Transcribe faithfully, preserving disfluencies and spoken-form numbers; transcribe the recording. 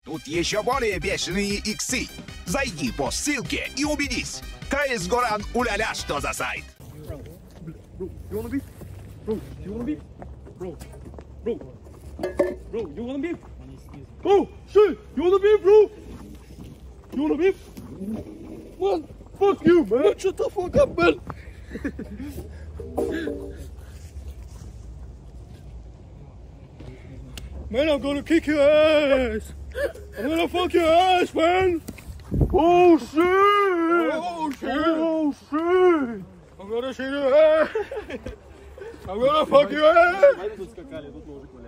Тут еще более бешеные иксы. Зайди по ссылке и убедись. КС Горан уля-ля, что за сайт. Bro, you wanna beef? Bro, you wanna beef? Bro, bro, bro, you wanna beef? Bro, shit, you wanna beef, bro? You wanna beef? What? Fuck you, man! Shut the fuck up, man! Man, I'm gonna kick your ass! I'm gonna fuck your ass, man! Oh shit! Oh shit! Oh shit! I'm gonna shit your ass! I'm gonna fuck your ass!